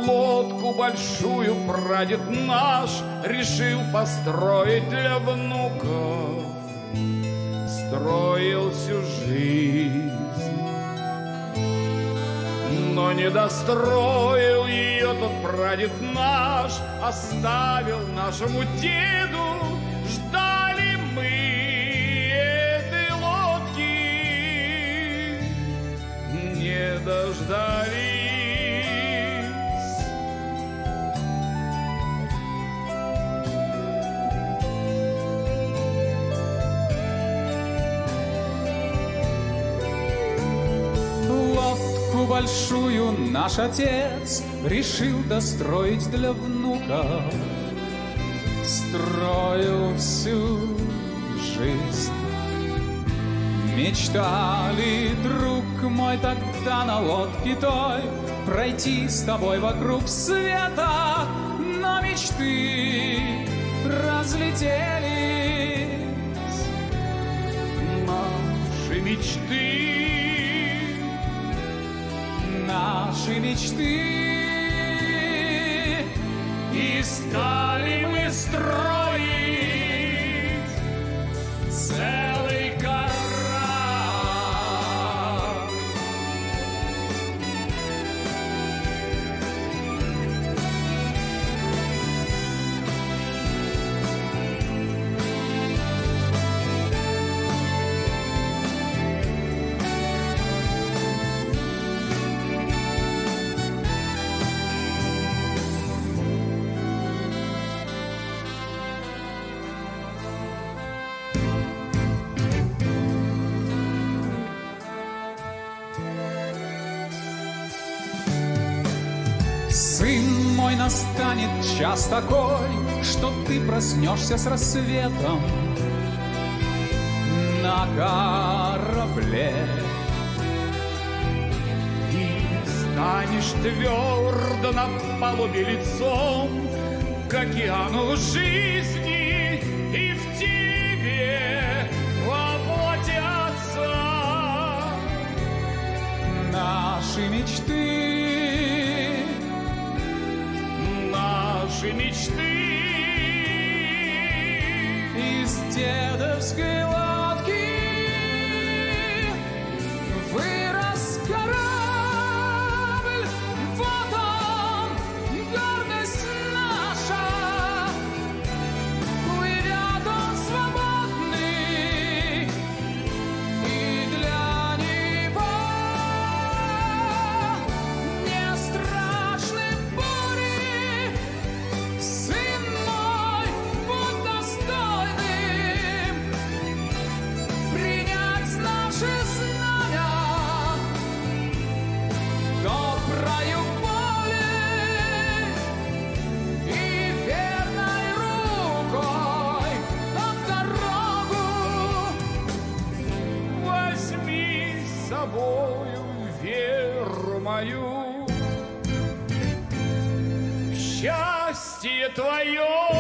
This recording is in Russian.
Лодку большую прадед наш решил построить для внуков. Строил всю жизнь, но не достроил ее тот прадед наш, оставил нашему деду. Ждали мы этой лодки, не дождались. Лодку большую наш отец решил достроить для внуков. Строил всю жизнь. Мечтали, друг мой, тогда на лодке той пройти с тобой вокруг света, но мечты разлетелись. Наши мечты, и стали мы строить целый корабль. Сын мой, настанет час такой, что ты проснешься с рассветом на корабле. И станешь твердо на палубе лицом к океану жизни, и в тебе воплотятся наши мечты. Наши мечты из дедовской лодки вырос корабль. Вот он, гордость наша. Плывет он свободный, и для него не страшны бури. Сын мой, будь достойным принять наши знамя доброю волей и верной рукой в дорогу. возьми с собою веру мою, счастье твое